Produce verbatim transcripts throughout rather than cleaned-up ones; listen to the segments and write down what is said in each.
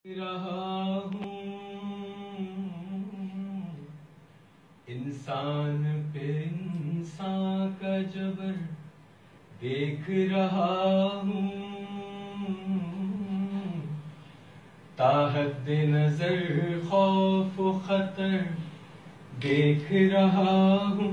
रहा हूँ इंसान पे इंसान का जबर देख रहा हूँ, ताहत नजर खौफ खतर देख रहा हूँ।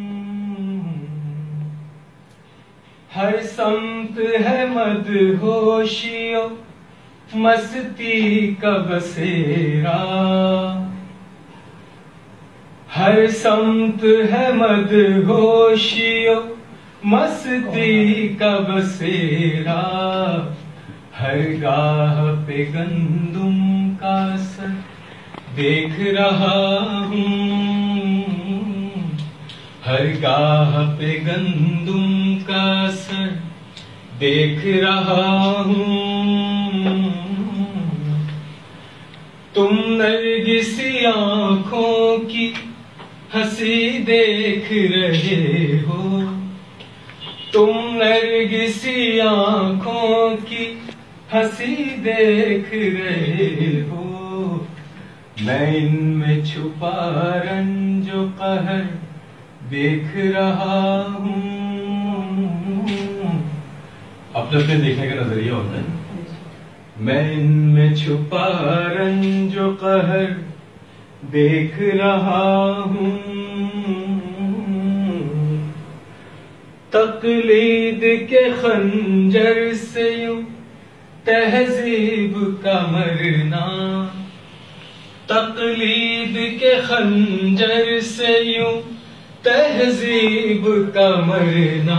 हर सम्त है मदहोशियों मस्ती का बसेरा, हर सम्त है मदहोशियों मस्ती का बसेरा। हर गाह पे गंदुम का सर देख रहा हूँ, हर गाह पे गंदुम का सर देख रहा हूँ। तुम नरगिसी आँखों की हंसी देख रहे हो, तुम नरगिसी आँखों की हंसी देख रहे हो। मैं इनमें छुपा रंजो कहर देख रहा हूँ। अपने अपने देखने का नजरिया होता है। मैं इनमें छुपा रंजो कहर देख रहा हूँ। तकलीद के खंजर से यूं तहजीब का मरना, तकलीद के खंजर से यूं तहजीब का मरना।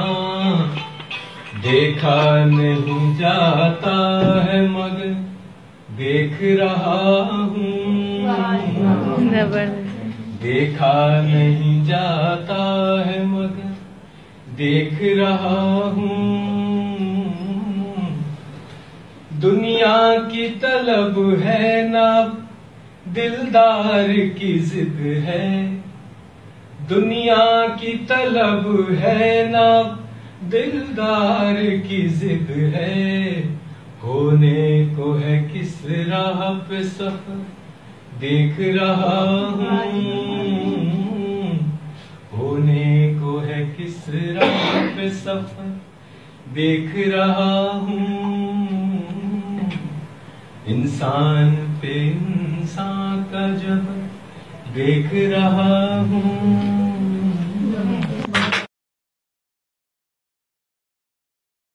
देखा नहीं जाता है मगर देख रहा हूँ, देखा नहीं जाता है मगर देख रहा हूँ। दुनिया की तलब है ना दिलदार की जिद है, दुनिया की तलब है ना दिलदार की जिद है। होने को है किस राह पे सफर देख रहा हूँ, होने को है किस राह पे सफर देख रहा हूँ। इंसान पे इंसान का जबर देख रहा हूँ।